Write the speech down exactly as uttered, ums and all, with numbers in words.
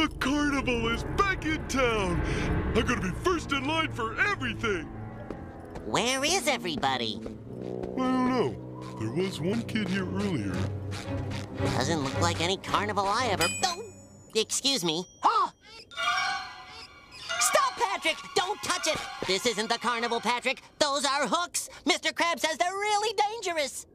The carnival is back in town! I'm gonna be first in line for everything! Where is everybody? I don't know. There was one kid here earlier. Doesn't look like any carnival I ever... Oh! Excuse me. Oh! Stop, Patrick! Don't touch it! This isn't the carnival, Patrick. Those are hooks. Mister Krabs says they're really dangerous.